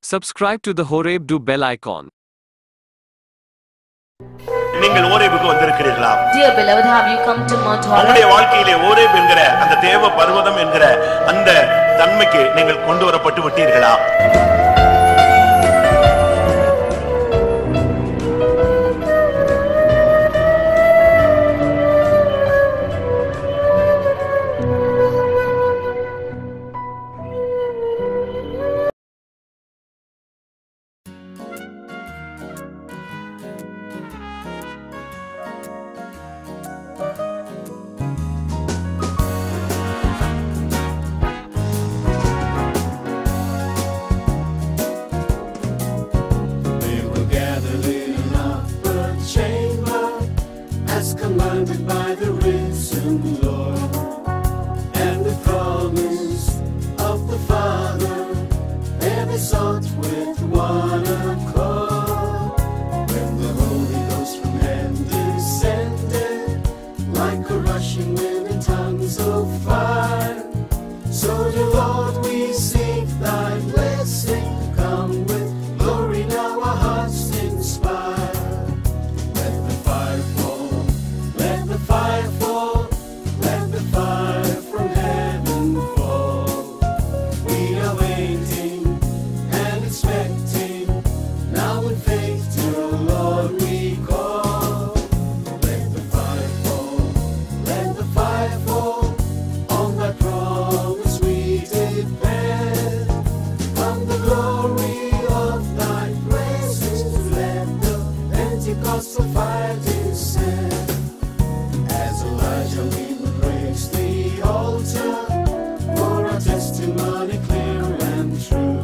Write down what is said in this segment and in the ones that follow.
Subscribe to the Horeb, do bell icon. நீங்கள் ஓரேபுக்கு வந்திருக்கிறீர்களா? Dear beloved, have you come to Mount Horeb? உங்களுடைய வாழ்க்கையிலே Horeb என்கிற அந்த தேவ பர்வதம் என்கிற அந்த தன்மைக்கு நீங்கள் கொண்டு வரப்பட்டு விட்டீர்களா? Commanded by the risen Lord, and the promise of the Father, there they sought with one accord. When the Holy Ghost from heaven descended, like a rushing wind in tongues of fire, so dear Lord, we seek thy blessing. Come with glory now our hearts inspire. Let the fire fall, let the fire fall, let the fire from heaven fall. We are waiting and expecting, now in faith to the Lord we call. Let the fire fall, let the fire fall, on thy promise we depend. From the glory of thy presence, let the Pentecostal fire descend. As Elijah we will praise the altar, for our testimony clear and true.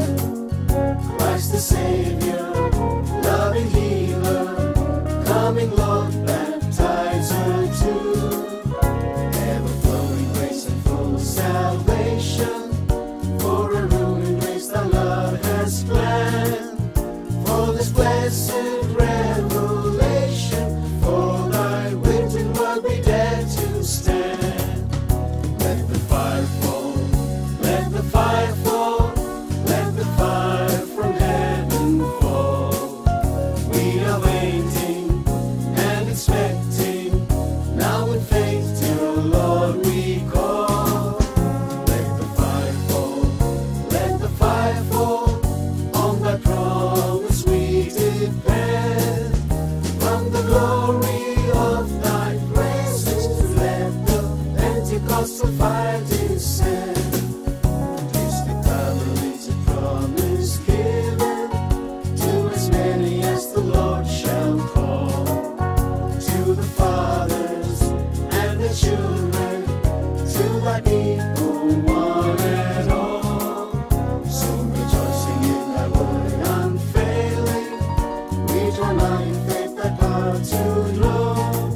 Christ the Savior, loving healer, coming Lord, baptizer too. Ever-flowing grace and full salvation, for a room in grace thy love has planned. For this blessed revelation, for thy written word we dare to stand. Let the fire fall, let the fire fall, let the fire from heaven fall. We are waiting and expecting, now in faith to the Lord we call. Let the fire fall, let the fire fall, on thy promise we depend. From the glory of thy presence, let the Pentecostal fire descend. Is the covenant promise given to as many as the Lord shall call? To the fathers and the children, to thy people one and all. So rejoicing in thy word unfailing, we draw nigh in faith thy power to know.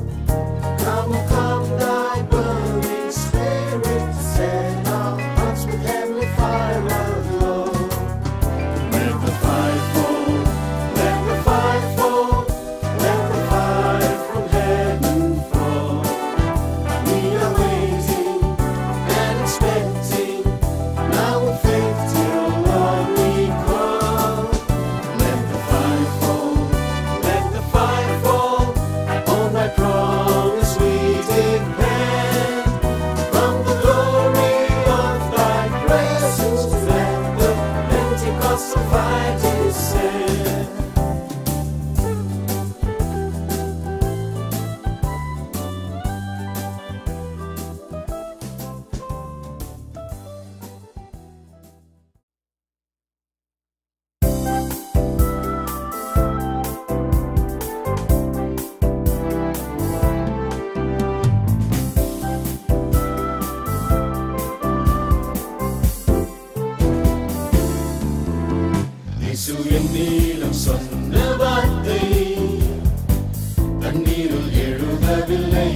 Come, O come, thy burning spirit, set our hearts with heavenly fire aglow. Let the fire fall, let the fire fall, let the fire from heaven fall. We are waiting and expecting, now in faith till the Lord we call. Let the fire fall, let the fire fall, on thy promise we depend. From the glory of thy presence, let the Pentecostal fire descend. இயேசு என்னிடம் சொன்ன வார்த்தை தண்ணீரில் எழுதவில்லை.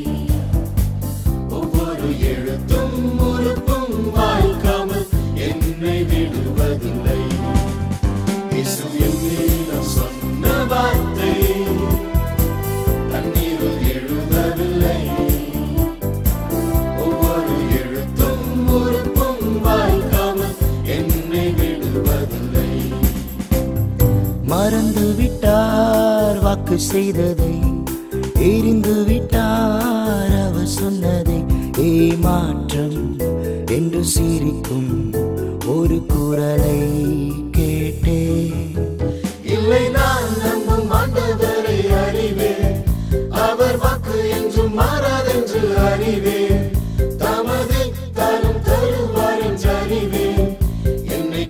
ஒவ்வொரு எழுத்தும் உறுப்பும் வாய்க்காமல் என்னை விடுவதில்லை. இயேசு என்னிடம் சொன்ன வார்த்தை தண்ணீரில் எழுதவில்லை. ஒவ்வொரு எழுத்தும் உறுப்பும் வாய்க்காமல் என்னை விடுவதில்லை. செய்ததை எரிந்து விட்டார். அவர் சொன்னதை ஏமாற்றம் என்று சிரிக்கும் ஒரு குரலை கேட்டேன். இல்லை நான் நம்பும் ஆண்டவரை அறிவேன், அவர் வாக்கு என்றும் மாறாதென்று அறிவேன். தமதை தானும் தருவார் என்று அறிவேன், என்னை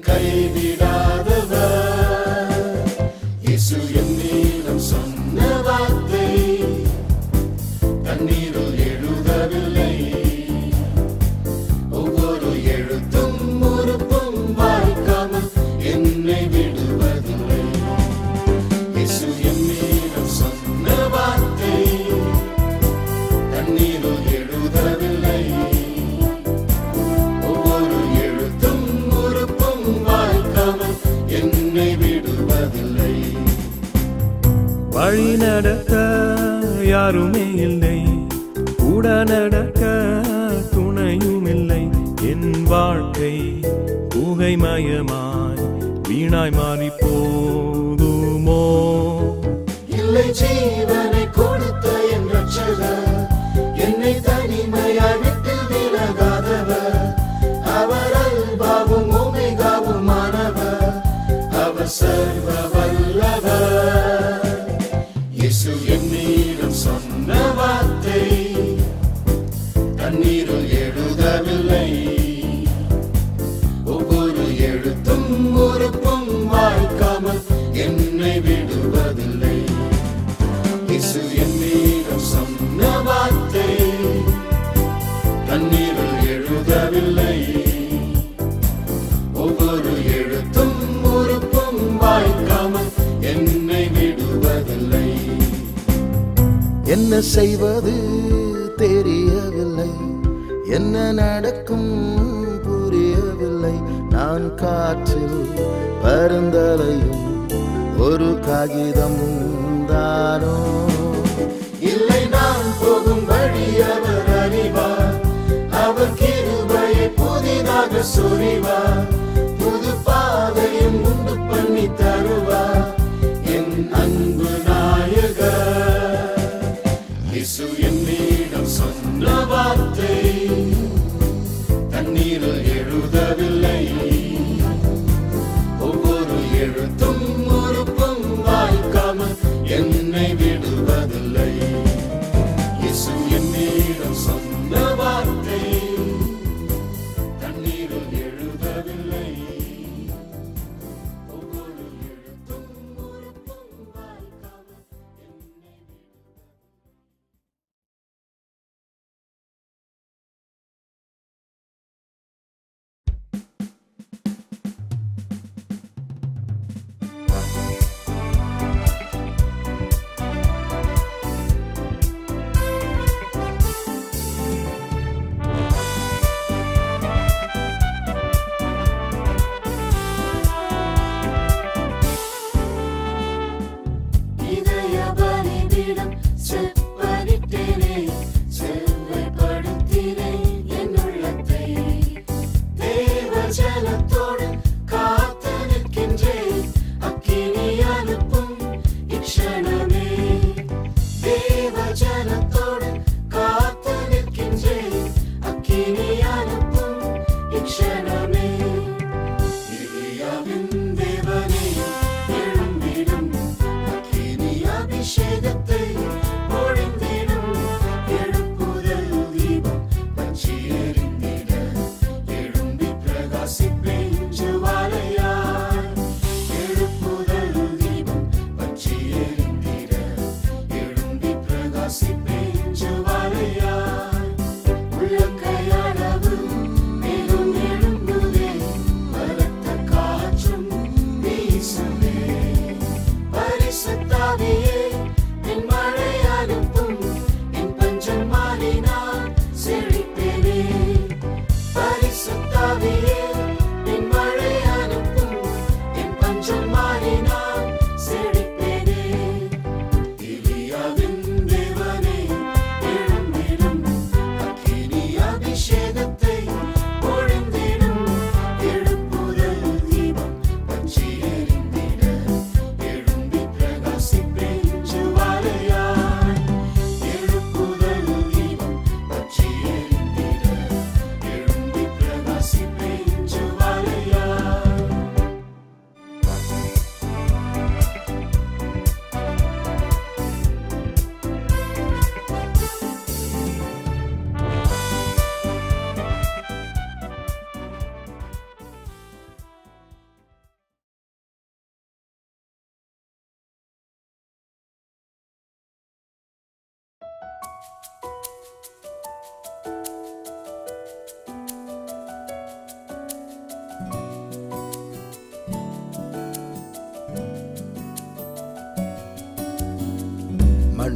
கைவிடாதவர். இயேசு என்னிடம் சொன்ன வார்த்தை தண்ணீரில் எழுதவில்லை, ஒவ்வொரு எழுத்தும் உறுப்பும் வாய்க்காமல் என்னை விடுவதில்லை. இயேசு என்னிடம் சொன்ன வார்த்தை தண்ணீரில் எழுதவில்லை, ஒவ்வொரு எழுத்தும் உறுப்பும் வாய்க்காமல் என்னை விடுவதில்லை. வழி நடத்த யாருமே இல்லை, கூட நடக்க துணையும் இல்லை. என் வாழ்க்கை புகைமயமாய் வீணாய் மாறி போதுமோ? இல்லை ஜீவனை கொடுத்த என் ரட்சகர், என்னை தனிமையாய் விட்டு விலகாதவர். அவர் அல்பாவும் ஓமேகாவுமானவர், அவர் சர்வ வல்லவர். இயேசு என்னிடம் சொன்ன வார்த்தை தண்ணீரில் எழுதவில்லை, ஒவ்வொரு எழுத்தும் உறுப்பும் வாய்க்காமல் என்னை விடுவதில்லை. இயேசு என்னிடம் சொன்ன வார்த்தை தண்ணீரில் எழுதவில்லை, ஒவ்வொரு எழுத்தும் உறுப்பும் வாய்க்காமல் என்னை விடுவதில்லை. என்ன செய்வது தெரியவில்லை, என்ன நடக்கும் புரியவில்லை. நான் காற்றில் பருந்தலையும் ஒரு காகிதம் தானோ? இல்லை நான் போகும் வழி அவர் அறிவார், அவர் கிருபையை புதிதாக சொரிவார். புது பாதையும் உண்டு பண்ணி தருவார் என் அன்பு நாயகர். இயேசு என்னிடம் சொன்ன வார்த்தை தண்ணீரில் எழுதவில்லை, ஒவ்வொரு எழுத்தும் உறுப்பும் வாய்க்காமல் என்னை விடுவதில்லை. இயேசு என்னிடம் சொன்ன வார்த்தை தண்ணீரில் எழுதவில்லை, ஒவ்வொரு எழுத்தும் உறுப்பும் வாய்க்காமல் என்னை இதய பலிபீடம் செப்பனிட்டேனே, செவ்வைப்படுத்தினேன் என் உள்ளத்தை. தேவ ஜனத்தோடு காத்து நிற்கின்றேன், அக்கினி அனுப்பும் இக்ஷணமே. தேவ ஜனத்தோடு காத்து நிற்கின்றேன், அக்கினி அனுப்பும் இக்ஷணமே. எலியாவின் தேவனே எழும்பிடும், அக்கினி அபிஷேகத்தை பொழிந்திடும். எழுப்புதல் தீபம் பற்றி எரிந்திட, எழும்பி பிரகாசிப்பேன் ஜுவாலையாய். எழுப்புதல் தீபம் பற்றி எரிந்திட, எழும்பி பிரகாசிப்பேன் ஜுவாலையாய். உள்ளங்கையளவு மேலும் எழும்புவே, பலத்த காற்றும் வீசுவே. பரிசுத்தாவியே என் மழை அனுப்பும், என் பஞ்சம் மாறினால் செழிப்பேனே. பரிசுத்தாவியே என் மழை அனுப்பும், என் பஞ்சம் மாறினால் செழிப்பேனே. எலியாவின் தேவனே எழும்பிடும், அக்கினி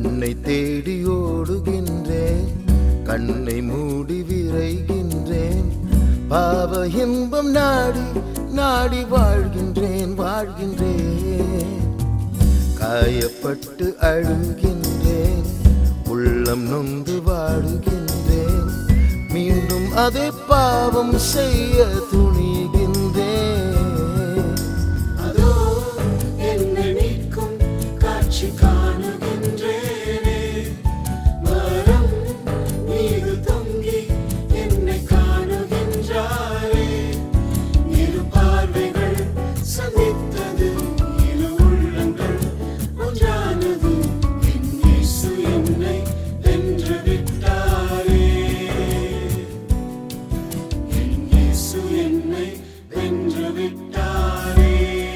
உன்னை தேடி ஓடுகின்றேன், கண்ணை மூடி விரைகின்றேன், பாவ இன்பம் நாடி நாடி வாழ்கின்றேன் வாழ்கின்றேன். காயப்பட்டு அழுகின்றேன், உள்ளம் நொந்து வாடுகின்றேன், மீண்டும் அதே பாவம் செய்ய துணிகின்றேன். அதோ என்னை மீட்கும் காட்சி காணுகின்றேனே, மரம் மீது தொங்கி என்னை காணுகின்றாரே. இரு பார்வைகள் சந்தித்தது, இரு உள்ளங்கள் ஒன்றானது, என் இயேசு என்னை வென்று விட்டாரே. என் இயேசு என்னை வென்று விட்டாரே.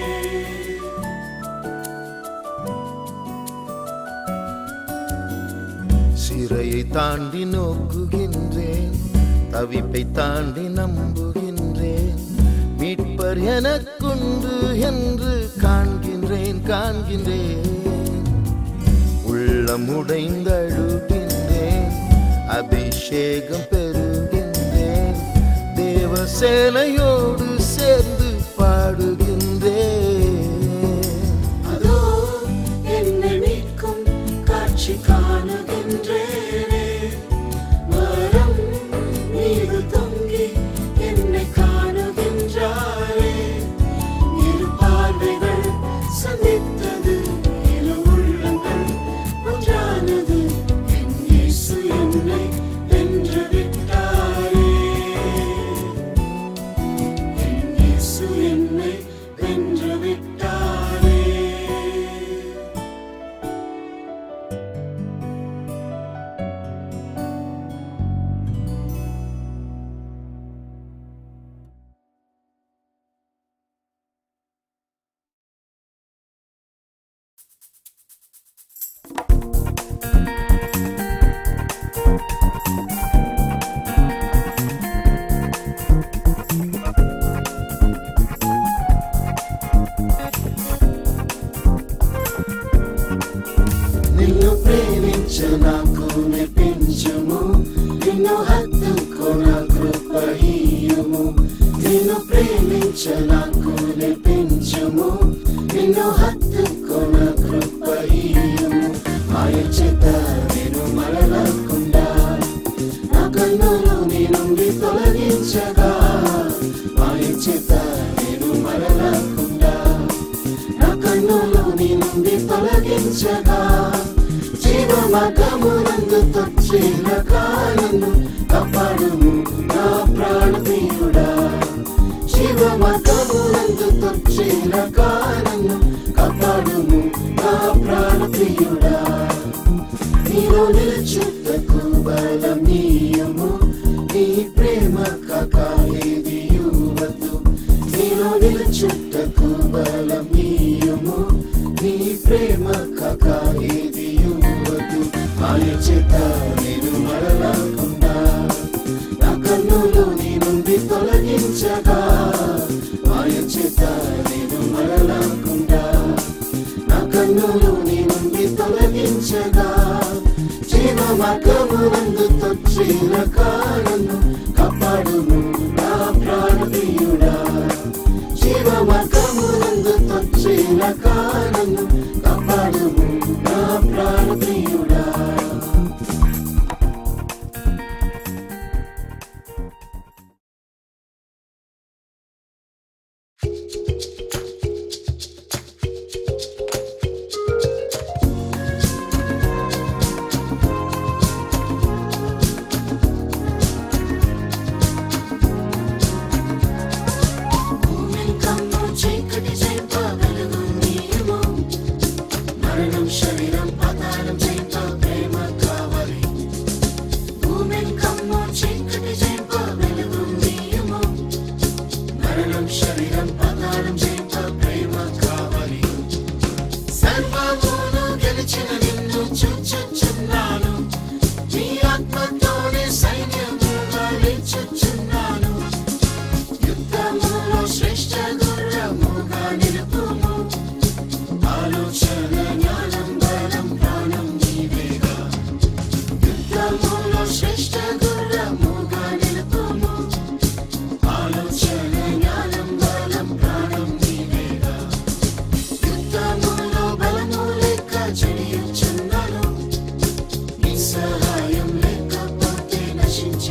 சிறையை தாண்டி நோக்குகின்றேன், தவிப்பை தாண்டி நம்புகின்றேன், மீட்பர் எனக்குண்டு என்று காண்கின்றேன் காண்கின்றேன். உள்ளம் உடைந்தழுகின்றேன், அபிஷேகம் பெறுகின்றேன், தேவ சேனையோடு சேர்ந்து பாடுகின்றேன். அதோ என்னை மீட்கும் காட்சி காணுகின்றேனே, மரம் மீது தொங்கி என்னை காணுகின்றாரே. இரு பார்வைகள் சந்தித்தது, இரு உள்ளங்கள் ஒன்றானது, என் இயேசு என்னை வென்று விட்டாரே. என் இயேசு என்னை வென்று விட்டாரே. నిన్ను ప్రేమించు నాకు నేర్పించుము, నిన్ను హత్తుకో నా కృప ఇయ్యుము. నిన్ను ప్రేమించు నాకు నేర్పించుము, నిన్ను హత్తుకో నా కృప ఇయ్యుము. మాయ చేత నేను మరలకుండా, నా కన్నులు నీ నుండి తొలగించగా. మాయ చేత నేను మరలకుండా, నా కన్నులు నీ నుండి తొలగించగా. జీవ మార్గమునందు తొచ్చిన కాలను కాపాడుము నా ప్రాణప్రియుడా. జీవ మార్గమునందు తొచ్చిన కాలను కాపాడుము నా ప్రాణప్రియుడా. నీలో నిలుచుటకు బలం నీయము, నీ ప్రేమ కాక ఏది యువతు. నీలో నిలుచుటకు బలం నీయము, నీ ప్రేమ కాక ఏది యువతు. మాయ చేత నేను మరలకుండా, నా కన్నులు నీ నుండి తొలగించగా. మాయ చేత నేను మరలకుండా, నా కన్నులు నీ నుండి తొలగించగా. జీవ మార్గమునందు తొచ్చిన కాలను కాపాడుము నా ప్రాణప్రియుడా. జీవ మార్గమునందు తొచ్చిన కాలను కాపాడుము నా ప్రాణప్రియుడా. ఆలోచన జ్ఞానం బలం ప్రాణం నీవే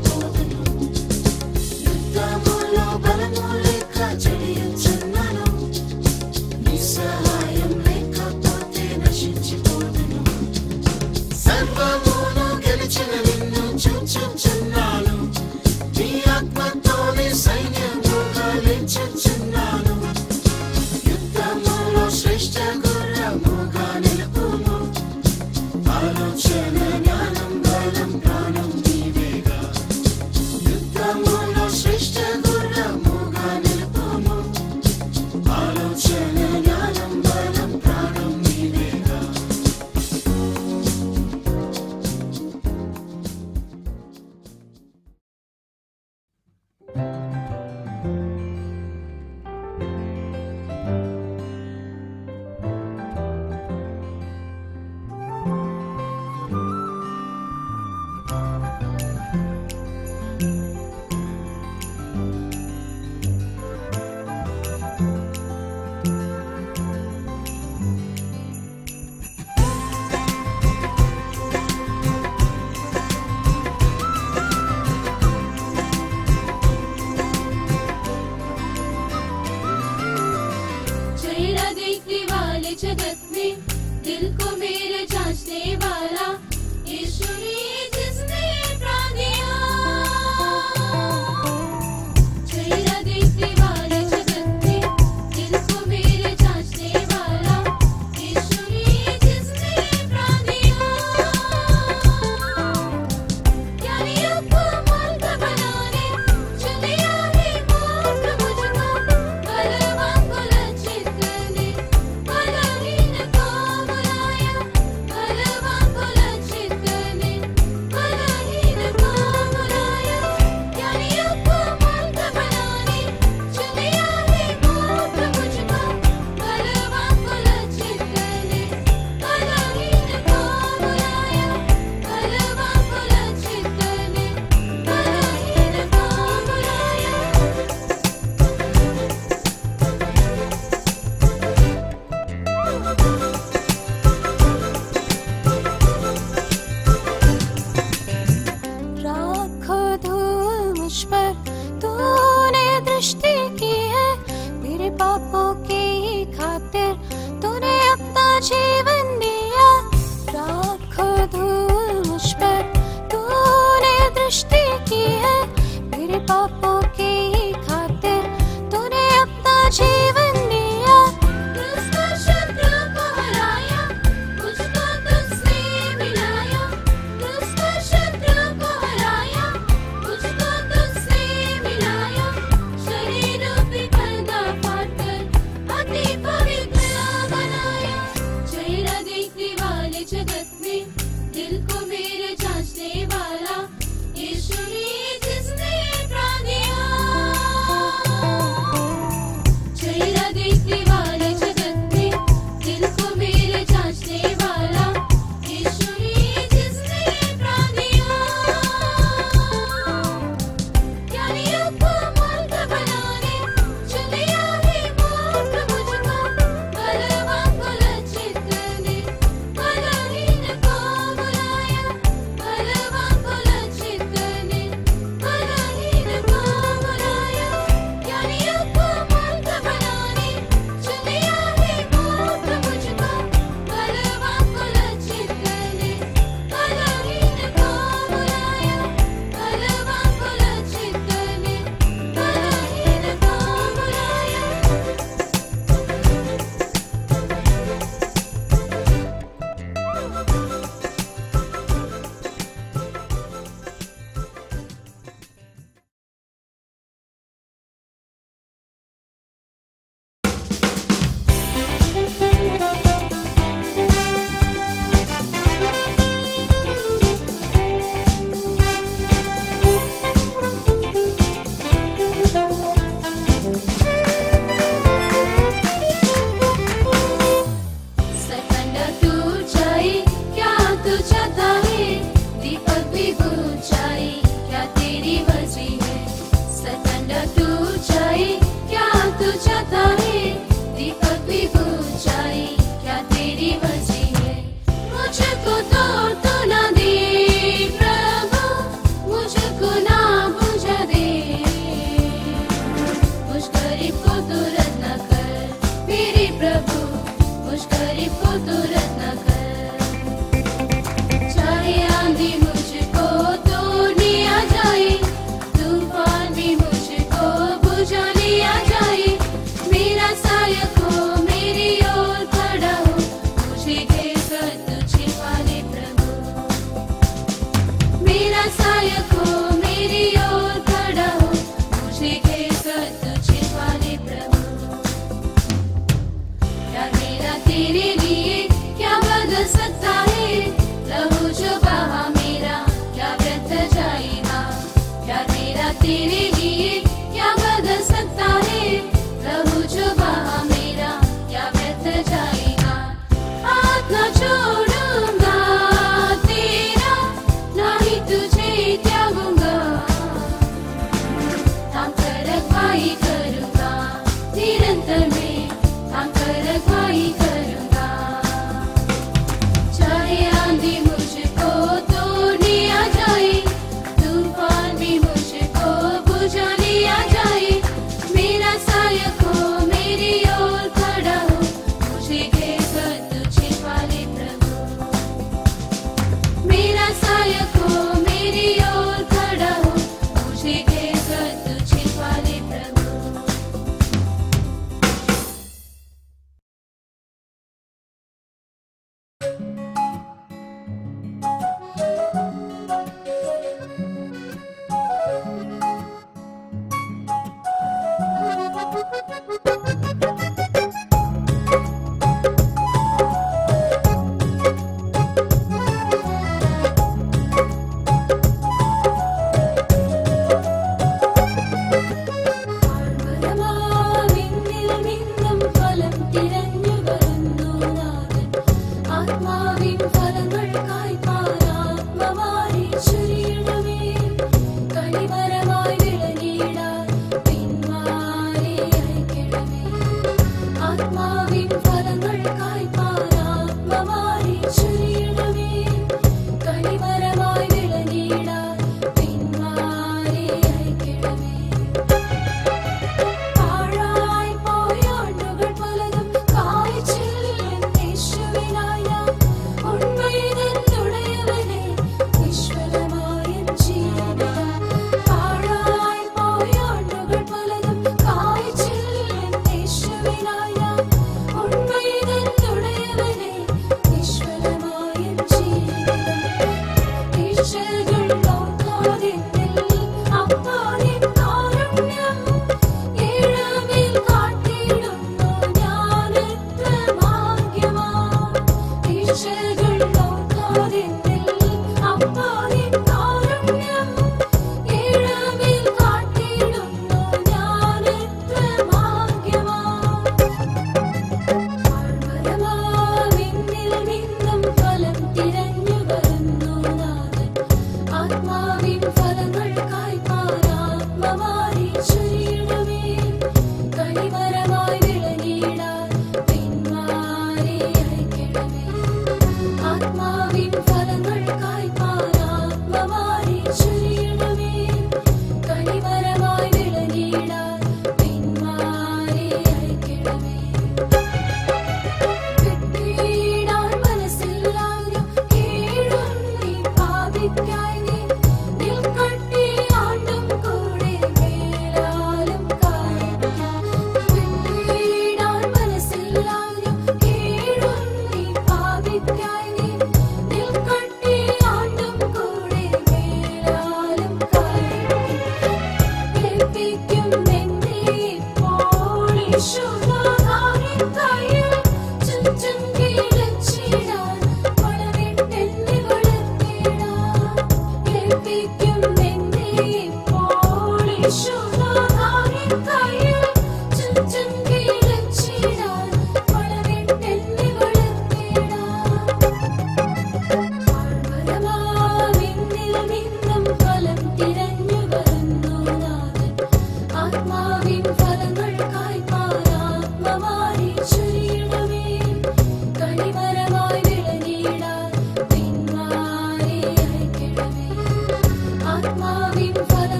నశించిపోదును యుద్ధములో బలము లేక జయించున్నాను నీ సహాయం లేకపోతే నశించిపోదును సర్వమును గెలిచిన నిన్ను చూచుచున్నాను నీ ఆత్మతోనే సైన్యముగా లేచుచున్నాను యుద్ధములో శ్రేష్ఠ గుర్రముగా నిలుపుము ఆలోచన జ్ఞానం బలం ప్రాణం నీవేగా యుద్ధములో శ్రేష్ఠ గుర్రముగా నిలుపుము ఆలోచన జ్ఞానం బలం ప్రాణం నీవేగా चेहरा देखने वाले जगत में दिल को मेरे जांचने वाला यीशु ही जिसने प्राण दिया चेहरा देखने वाले जगत में दिल को मेरे जांचने वाला यीशु ही जिसने प्राण दिया यानियों को मूर्ख बनाने चलिया है मूर्ख मुझको बलवान को लज्जित करने बलहीन को बुलाया बलवान को लज्जित करने बलहीन को बुलाया यानियों को मूर्ख बनाने चलिया है मूर्ख मुझको बलवान को लज्जित करने बलहीन को बुलाया बलवान को लज्जित करने बलहीन को बुलाया राखो धूल मुझ पर तूने दृष्टि की है मेरे पापों की खातिर तूने अपना जीवन दिया राखो धूल मुझ पर तूने दृष्टि की है मेरे पापों की खातिर तूने अपना जीवन दिया क्रूस पर शत्रु को हराया मुझको तुझसे मिलाया क्रूस पर शत्रु को हराया मुझको तुझसे मिलाया शरीर रूपी पर्दा फाड़कर अति पवित्र बनाया चेहरा देखने वाले जगत में दिल को मेरे जांचने वाला यीशु ही जिसने प्राण दिया चेहरा देखने वाले जगत में दिल को मेरे जांचने वाला यीशु ही जिसने प्राण दिया यानियों को मूर्ख बनाने चलिया है मूर्ख मुझको बलवान को लज्जित करने बलहीन को बुलाया बलवान को लज्जित करने बलहीन को बुलाया यानियों को मूर्ख बनाने चलिया है मूर्ख मुझको बलवान को लज्जित करने बलहीन को बुलाया बलवान को लज्जित करने बलहीन को बुलाया सकंडा टूट जाए क्या तू चाहता है दीपक भी बुझ जाए क्या तेरी मर्जी है सकंडा टूट जाए क्या तू चाहता है दीपक भी बुझ जाए क्या तेरी मर्जी है मुझको तोड़ तो ना दे प्रभु मुझको ना तेरे लिए क्या बदल सकता है, प्रभु जो बहा मेरा क्या व्यर्थ जाएगा। हाथ न छोड़ूंगा तेरा, ना ही तुझे त्यागूंगा, थाम कर रखवाली करूंगा, निरंतर में थाम कर रखवाली करूंगा। चाहे आंधी मुझको तोड़ने आ जाए, तूफान भी मुझको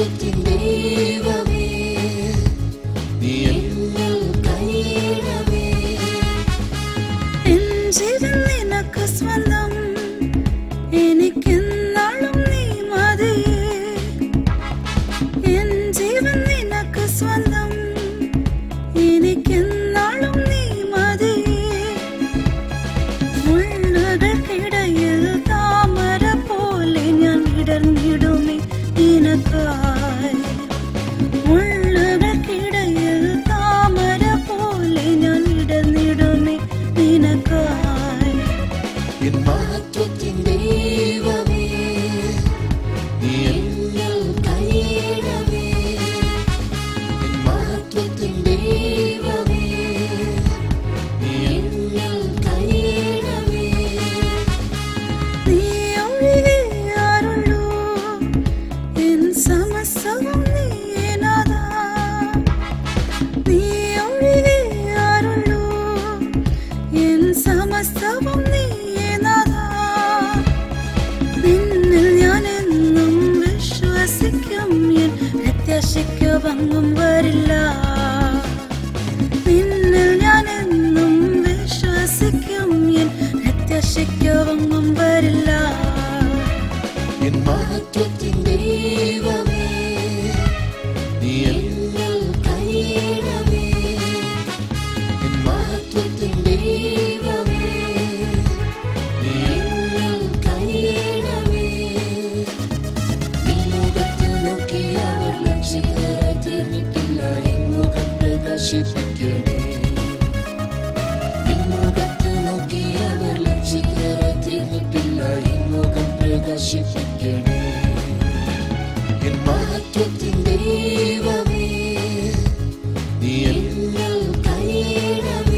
மாற்றத்தின் தெய்வமே நீ என்னில் கையிடவே என் ஜீவன் எனக்கு சொந்தம் എനിക്കെന്നാളും നീ മതിയേ എൻ ജീവൻ നിനക്ക് സ്വന്തം എനിക്കെന്നാളും നീ മതിയേ മുള്ളുകൾക്കിടയിൽ താമര പോലെ ഞാൻ വിടർന്നിടുമേ നിനക്കായി മുള്ളുകൾക്കിടയിൽ താമര പോലെ ഞാൻ വിടർന്നിടുമേ നിനക്കായി என் மாற்றத்தின் தெய்வமே நீ என்னில் கையிடவே என் மாற்றத்தின் தெய்வமே நீ என்னில் கையிடவே നീ ഒഴികെ ആരുള്ളൂ എൻ സമസ്തവും നീയേനാഥാ നീ ഒഴികെ ആരുള്ളൂ എൻ സമസ്തവും നീയേനാഥാ നിന്നിൽ ഞാൻ എന്നും വിശ്വസിക്കും എൻ പ്രത്യാശയ്ക്ക് ഭംഗം വരില്ല നിന്നിൽ ഞാൻ എന്നും വിശ്വസിക്കും എൻ പ്രത്യാശയ്ക്ക് ഭംഗം വരില്ല என் மாற்றத்தின் தெய்வமே நீ என்னில் கையிடவே என் மாற்றத்தின் தெய்வமே நீ என்னில் கையிடவே விண்ணகத்தில் நோக்கி அவர் லட்சியத்தை தீர்த்திட்டில்ல என் முகம் பிரகாசிப்பிக்கவே விண்ணகத்தில் நோக்கி அவர் லட்சியத்தை தீர்த்திட்டில்ல என் முகம் பிரகாசிப்பிக்கவே என் மாற்றத்தின் தெய்வமே நீ என்னில் கையிடவே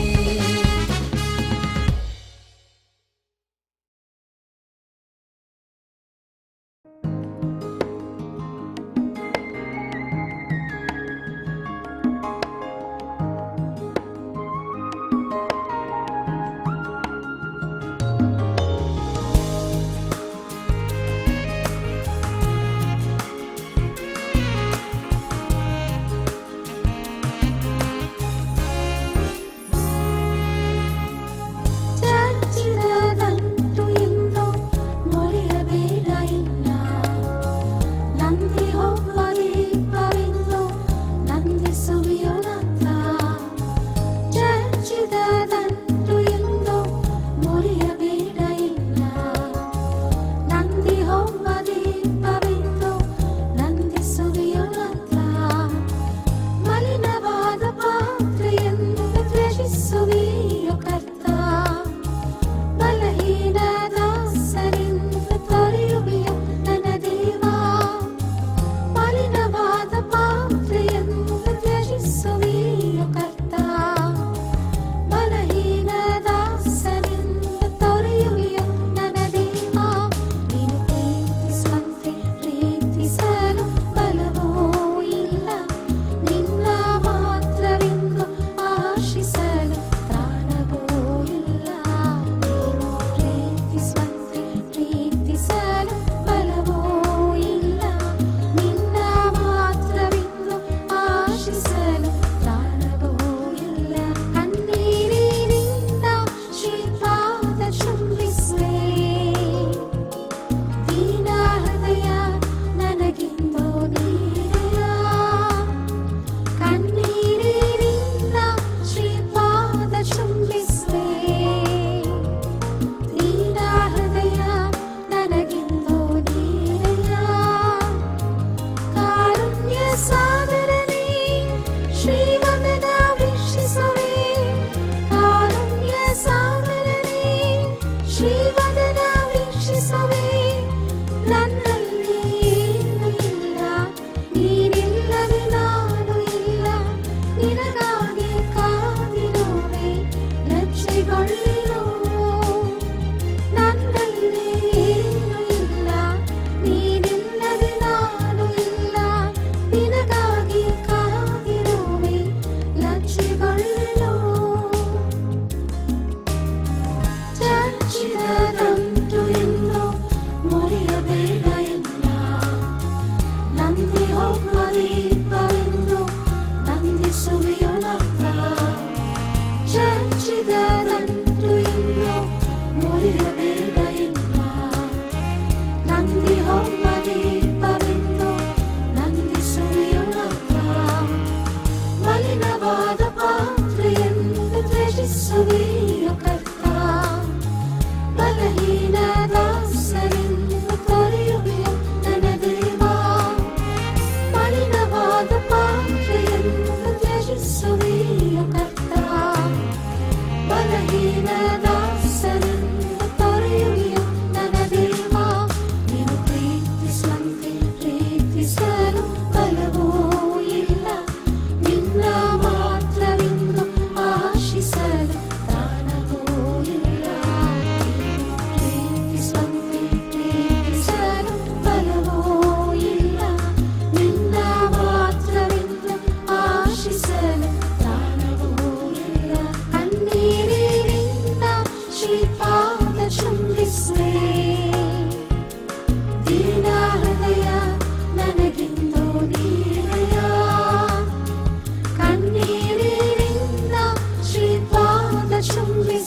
ಚರ್ಚಿದದಂತೂ ಎಂದೋ ಮೊರೆಯಬೇಡ ಇಲ್ಲ ನಂದಿ ಹೋಗುವ ದೀಪವೆಂದು ನಂದಿಸುವಿಯೋನಂತ ಚರ್ಚಿದದಂತೂ ಎಂದೋ ಮೊರೆಯಬೇಡ ಇಲ್ಲ ನಂದಿ ಹೋಗುವ ದೀಪವೆಂದು ನಂದಿಸುವಿಯೋನಂತ ಮಲಿನವಾದ ಪಾತ್ರೆಯನ್ನು ತ್ಯಜಿಸುವಿಯೋ ಕರ್ತ ಬಲಹೀನ ದಾಸರಿಂದ ತೊರೆಯುವೆಯೋ ನನ್ನ ದೇವಾ ಮಲಿನವಾದ ಪಾತ್ರೆಯನ್ನು ತ್ಯಜಿಸುವೆಯೋ ಕರ್ತ ಬಲಹೀನ ದಾಸರಿಂದ ತೊರೆಯುವೆಯೋ ನನ್ನ ದೇವಾ ನೀನು ಪ್ರೀತಿಸುವಂತೆ ಪ್ರೀತಿಸಲು ಬಲವೋ ಇಲ್ಲ ನಿನ್ನ ಮಾತ್ರವೆಂದು ಆಶಿಸಲು ಪ್ರಾಣವೋ ಇಲ್ಲ ನೀನು ಪ್ರೀತಿಸುವಂತೆ ಪ್ರೀತಿಸಲು ಬಲವೋ ಇಲ್ಲ ನಿನ್ನ ಮಾತ್ರವೆಂದು ಆಶಿಸಲು ಪ್ರಾಣವೋ ಇಲ್ಲ ಕಣ್ಣೀರಿನಿಂದ ಶ್ರೀಪಾದ ಚುಂಬಿಸುವೆ ದೀನ ಹೃದಯ ನನಗಿಂದು ನೀರೆಯ ಕಣ್ಣೀರಿನಿಂದ ಶ್ರೀಪಾದ ಚುಂಬಿಸುವೆ ದೀನ ಹೃದಯ ನನಗಿಂದು ನೀರೆಯ ಕಾರುಣ್ಯ ಸಾಗರನೇ ಶ್ರೀವಂದನ ವೀಕ್ಷಿಸುವೆ ಕಾರುಣ್ಯ ಸಾಗರನೇ ಶ್ರೀವಂದನ ವೀಕ್ಷಿಸುವೆ ನನ್ನಲ್ಲಿ ಏನೂ ಇಲ್ಲ ನೀನಿಲ್ಲದೆ ನಾನು ಇಲ್ಲ ನಿನಗಾಗಿ ಕಾದಿರುವೆ ಲಜ್ಜೆಗೊಳ್ಳಿರೋ ನನ್ನಲ್ಲಿ ಏನೂ ಇಲ್ಲ ನೀನಿಲ್ಲದೆ ನಾನು ಇಲ್ಲ ನಿನಗಾಗಿ ಕಾದಿರುವೆ ಲಜ್ಜೆಗೊಳ್ಳಿರೋ ಚರ್ಚಿದದಂತೂ ಎಂದೋ ಮೊರೆಯಬೇಡ ಇಲ್ಲ ನಂದಿ ಹೋಗುವ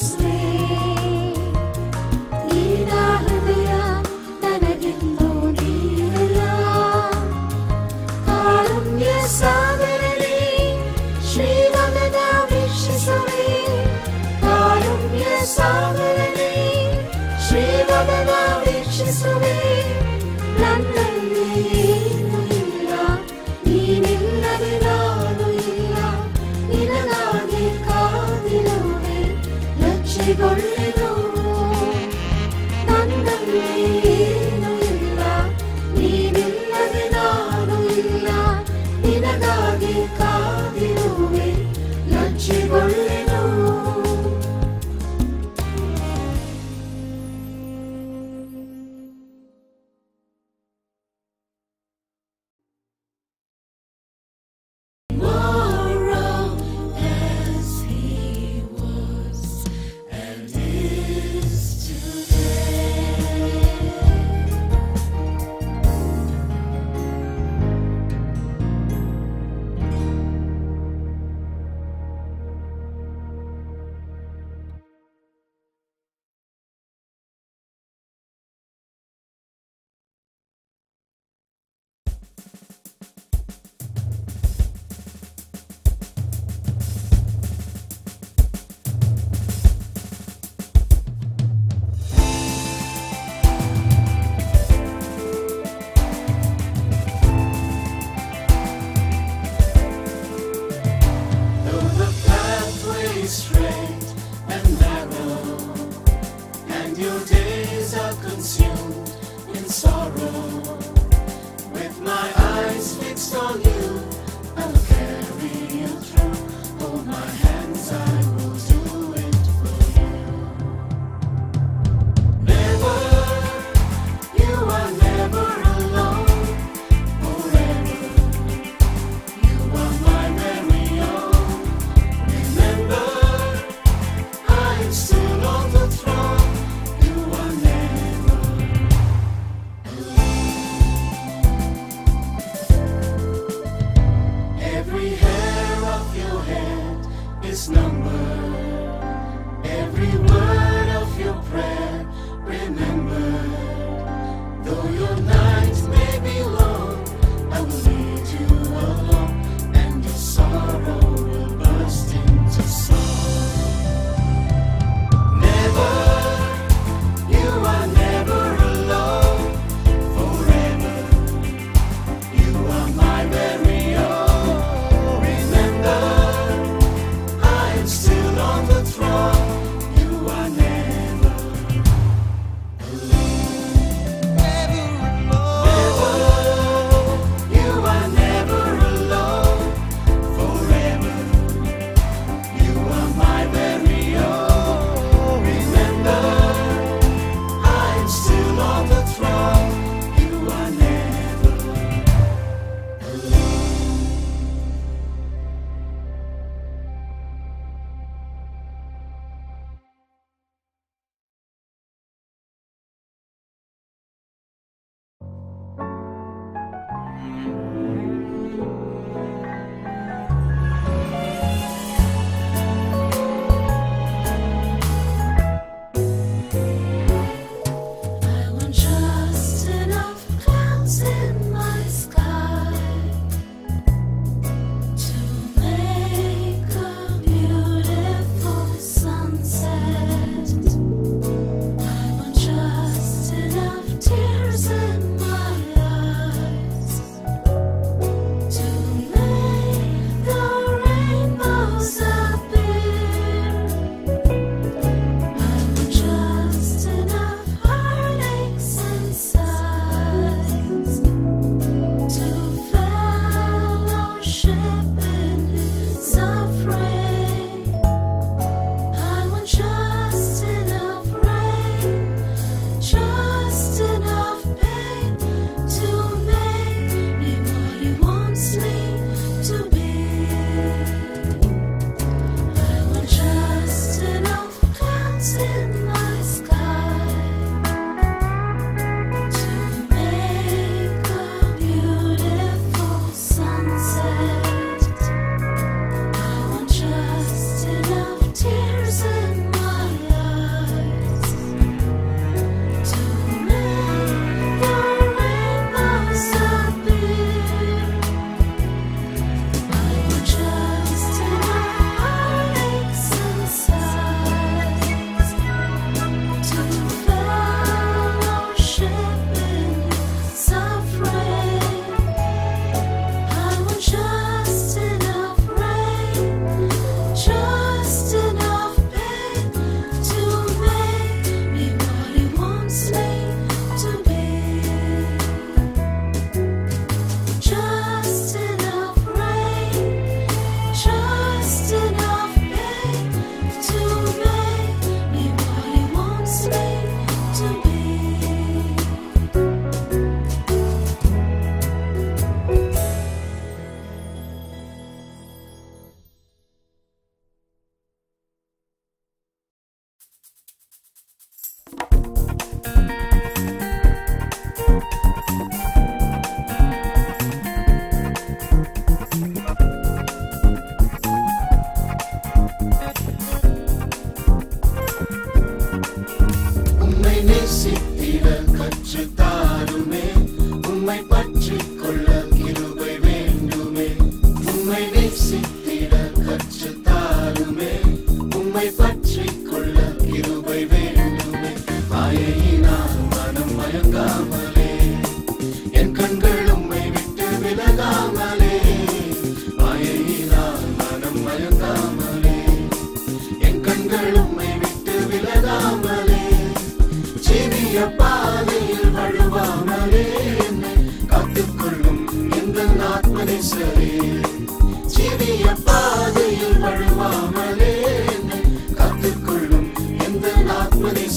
Still on the throne, you are never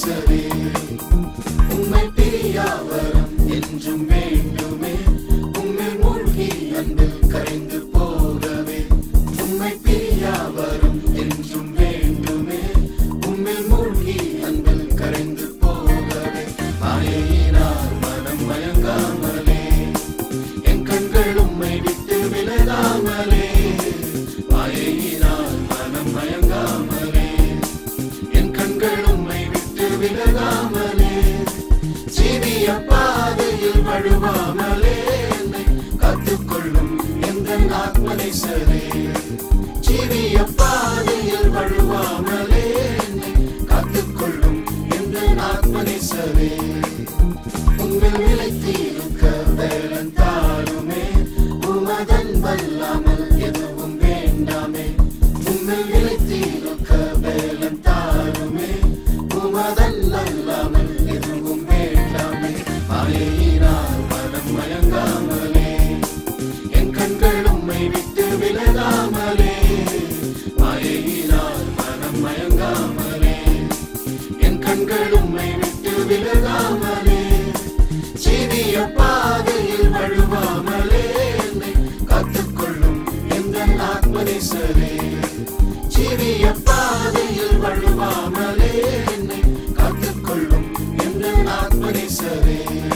நேசரே உம்மை பிரியாவரம் என்றும் வேண்டுமே உம்மில் மூழ்கி அன்பில் கரைந்து போகவே உம்மை பிரியாவரம் என்றும் வேண்டுமே உம்மில் மூழ்கி அன்பில் கரைந்து போகவே மாயையினால் மனம் மயங்காமலே என் கண்கள் உம்மை விட்டு விலகாமலே மாயையினால் மனம் மயங்காமலே என் கண்கள் உம்மை விட்டு விலகாமலே ஜீவிய பாதையில் வழுவாமலே என்னை காத்துக்கொள்ளும் எங்கள் ஆத்மநேசரே ஜீவிய பாதையில் வழுவாமலே என்னை காத்துக்கொள்ளும் எங்கள் ஆத்மநேசரே உங்கள் நிலைத்திருக்க வேலன் தாருமே உமதன் வல்லாமல் எதுவும் வேண்டாமே உங்கள் நிலைத்திருக்க வேலன் தாருமே உமதன் அல்லாமல் எதுவும் வேண்டாமே மாயையினால் மனம் மயங்காமலே என் கண்கள் உம்மை விட்டு விலகாமலே மாயையினால் மனம் மயங்காமலே என் கண்கள் உம்மை விட்டு விலகாமலே ஜீவிய பாதையில் வழுவாமலே என்னை காத்துக்கொள்ளும் எங்கள் ஆத்மநேசரே ஜீவிய பாதையில் வழுவாமலே என்னை காத்துக்கொள்ளும் எங்கள் ஆத்மநேசரே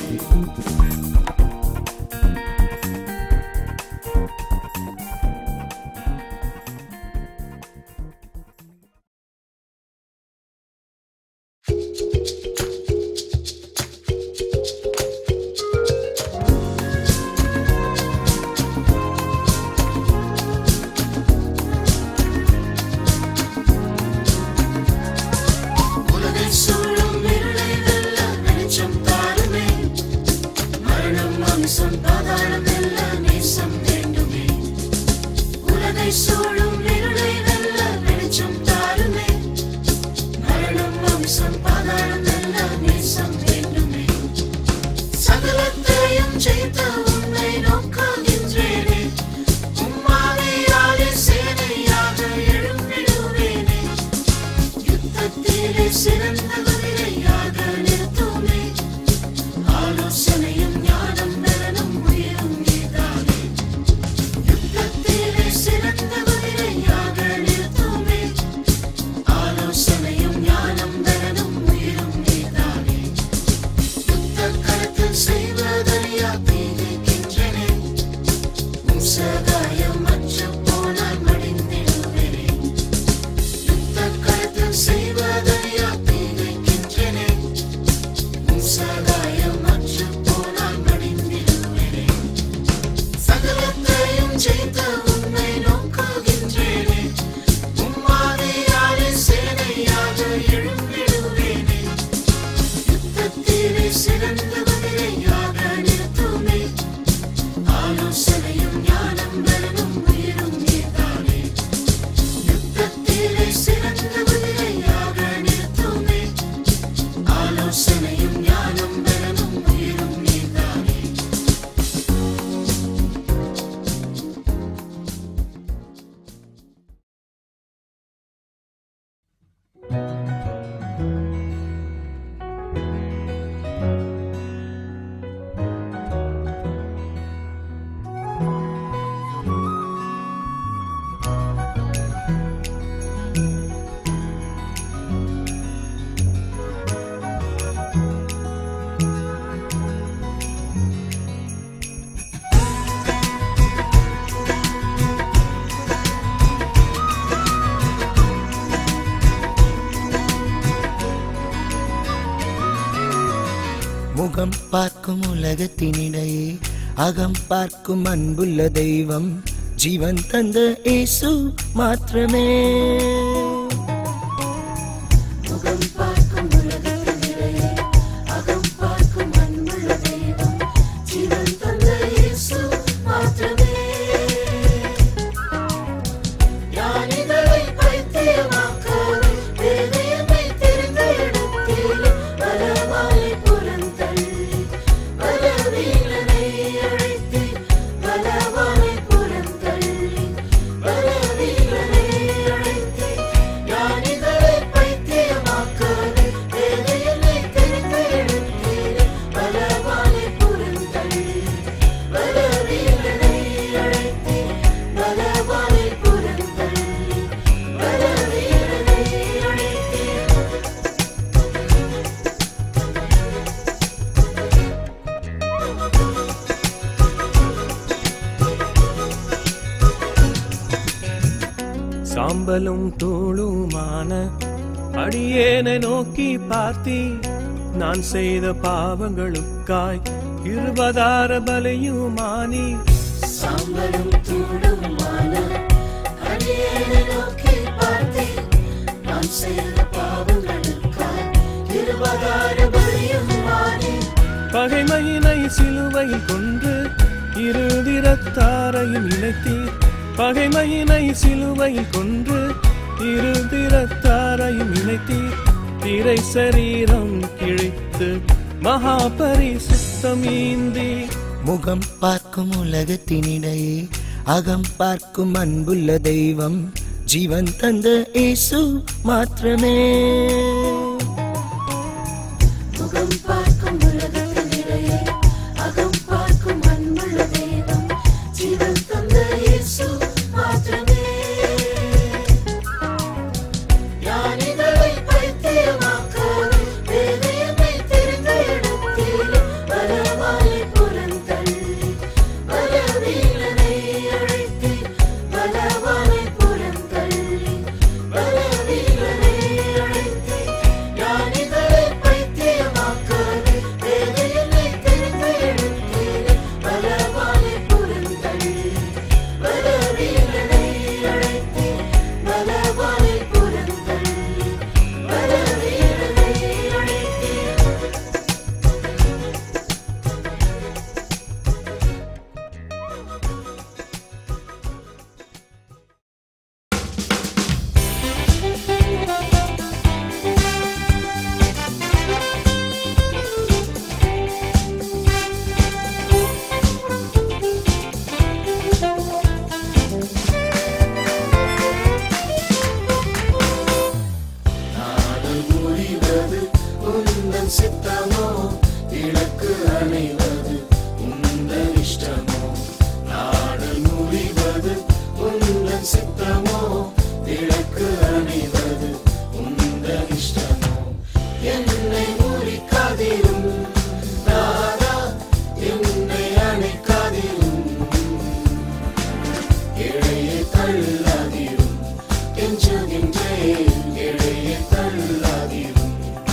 உலகை சூழும் இருளை வெல்ல வெளிச்சம் தாருமே மரணம் மாமிசம் பாதாளம் வெல்ல நேசம் வேண்டுமே உலகை சூழும் இருளை வெல்ல வெளிச்சம் தாருமே மரணம் மாமிசம் பாதாளம் வெல்ல நேசம் வேண்டுமே சகலத்தையும் ஜெயித்த உன்னை நோக்குகின்றேனே உம்மாவியாலே சேனையாக எழும்பிடுவேனே யுத்தத்திலே சிறந்த குதிரையாக நிறுத்துமே ஆலோசனையும் ஞானம் பலனும் உயிரும் நீதானே யுத்தத்திலே சிறந்த குதிரையாக நிறுத்துமே ஆலோசனையும் ஞானம் பலனும் உயிரும் நீதானே யுத்த களத்தில் செய்வதறியா தீங்கின்றனே உம் சகாயம் அற்று போனால் மடிந்திடுவேனே யுத்த களத்தில் செய்வதறியா தீங்கின்றனே உம் சகாயம் அற்று போனால் மடிந்திடுவேனே சகலத்தையும் ஜெயித்த உன்னை நோக்குகின்றேனே உம்மாவியாலே சேனையாக எழும்பிடுவேனே யுத்தத்திலே சிறந்த குதிரையாக நிறுத்துமே ஆலோசனையும் ஞானம் பலனும் உயிரும் நீதானே யுத்தத்திலே சிறந்த குதிரையாக நிறுத்துமே ஆலோசனையும் ஞானம் பலனும் உயிரும் நீதானே முகம் பார்க்கும் உலகத்தினிடையே அகம் பார்க்கும் அன்புள்ள தெய்வம் ஜீவன் தந்த இயேசு மாத்திரமே முகம் பார்க்கும் உலகத்தினிடையே அகம் பார்க்கும் அன்புள்ள தெய்வம் ஜீவன் தந்த இயேசு மாத்திரமே ஞானிகளை பைத்தியமாக்காதே வேதையமை தெரிந்த இடத்தில் பலவானை புறந்தள்ளி பலவீனனை அழைத்து பலவானை புறந்தள்ளி பலவீனனை அழைத்து சாம்பலும் தூளுமான அடியேனை நோக்கி பார்த்தீ நான் செய்த பாவங்களுக்காய் 20 பலியுமானி சாம்பலும் தூளுமான அடியேனை நோக்கி பார்த்தீர் நான் செய்த பாவங்களுக்காய் 20 பலியுமானி பகைமையினை சிலுவையில் கொன்று இருதிரத்தாரையும் இணைத்தீர் பகைமையினை சிலுவையில் கொன்று இருதிரத்தாரையும் இணைத்தீர் திரை சரீரம் கிழித்து மகா பரிசுத்தமீந்தி முகம் பார்க்கும் உலகத்தினிடையே அகம் பார்க்கும் அன்புள்ள தெய்வம் ஜீவன் தந்த இயேசு மாத்திரமே முகம் பார்க்கும் உலகத்தினிடையே அகம் பார்க்கும் அன்புள்ள தெய்வம் ஜீவன் தந்த இயேசு மாத்திரமே ஞானிகளை பைத்தியமாக்காது வேதையமை தெரிந்த இடத்தில் பலவானை புறந்தள்ளி பலவீனனை அழைத்து பலவானை புறந்தள்ளி பலவீனனை அழைத்து ஞானிகளை பைத்தியமாக்காது வேதையமை தெரிந்த இடத்தில் பலவானை புறந்தள்ளி பலவீனனை அழைத்து பலவானை புறந்தள்ளி பலவீனனை அழைத்து நாடல் முடிவது உந்தன் சித்தமோ இலக்கு அணைவது உந்தன் இஷ்டமோ நாடல் முடிவது உந்தன் சித்தமோ இலக்கு அணைவது உந்தன் இஷ்டமோ என்னை முறிக்காதிரும் நாதா என்னை அணைக்காதிரும் இழையை தள்ளாதிரும் கெஞ்சுகின்றேன் இழையை தள்ளாதிரும்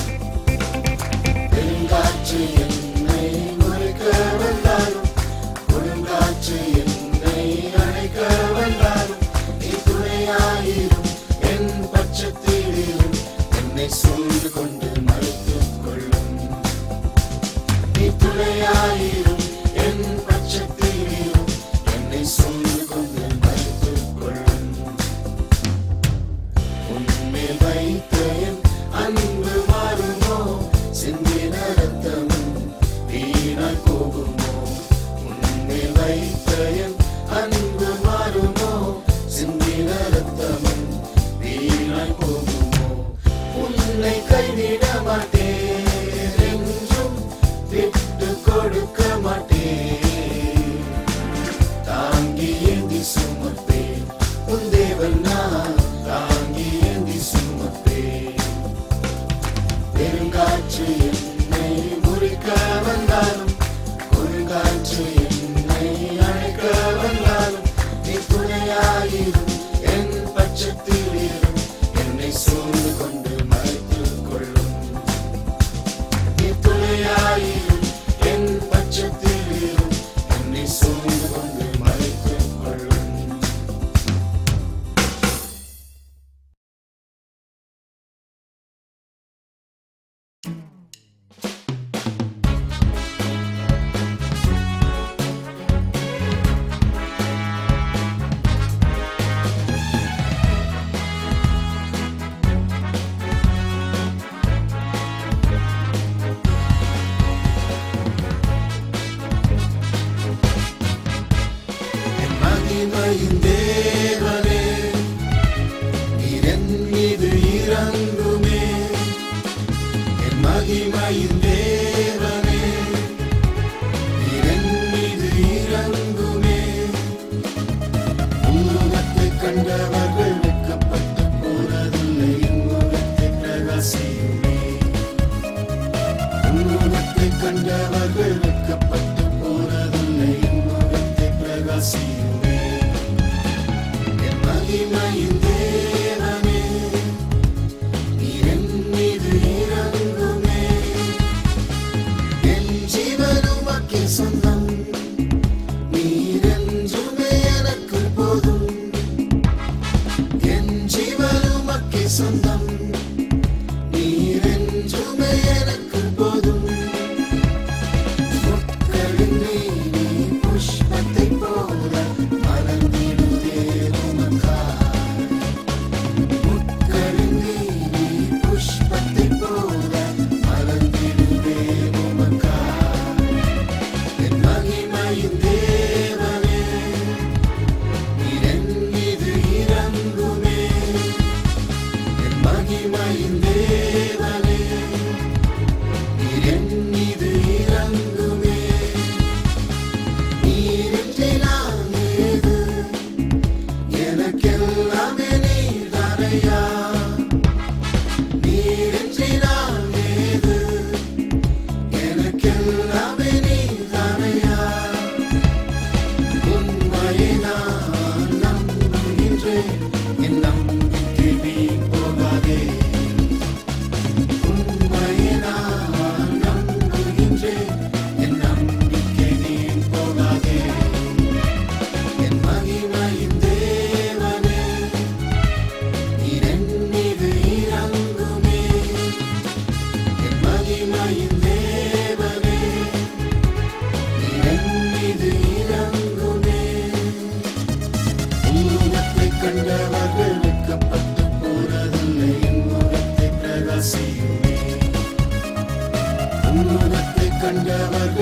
பெருங்காற்று என்னை முறிக்க வந்தாலும் கொடுங்காற்று என்னை அணைக்க வந்தாலும் நீ துணையாயிரும் என் பட்சத்திலும் என்னை சூழ்ந்து கொண்டு மறுத்துக் கொள்ளும் நீ துணையாயிரும் என் பட்சத்திலும் என்னை சூழ்ந்து கொண்டு மறுத்துக் கொள்ளும் உன்மேல் வைத்த என் அன்பு மாறுமோ சிந்தின ரத்தமும் வீணாய் போகுமோ உன்மேல் வைத்த என் அன்பு மாறுமோ சிந்தின ரத்தமும் வீணாய் போகுமோ உன்னை கைவிட மாட்டேன் என்றும் விட்டு கொடுக்க மாட்டேன் தாங்கி ஏந்தி சுமப்பேன் உன் தேவன் நான் தாங்கி ஏந்தி சுமப்பேன் பெருங்காற்று என்னை முறிக்க வந்தாலும் கொடுங்காற்று என்னை அழைக்க வந்தாலும் நீ துணையாயிரும் என் பட்சத்திலும் என்னை சூழ்ந்து கொண்டு மறைத்துக் கொள்ளும் நீ துணையாயிரும் என் பட்சத்திலும் என்னை சூழ்ந்து கொண்டு மறைத்துக் கொள்ளும் என் மகிமையின் தேவனே நீர் என் மீது இறங்குமே என் மகிமையின் தேவனே நீர் என் மீது இறங்குமே உன்முகத்தை கண்டவர்கள் வெட்கப்பட்டு போனதில்லை என் முகத்தை பிரகாசியுமே உன்முகத்தை கண்டவர்கள் வெட்கப்பட்டு போனதில்லை என் முகத்தை பிரகாசியுமே என் மகிமையின் தேவனே தாயின் தேவனே, என் மீது இறங்குமே. உன்முகத்தை கண்டவர்கள் வெட்கப்பட்டு போறதில்லை, என் முகத்தை பிரகாசியுமே. உன்முகத்தை கண்டவர்கள்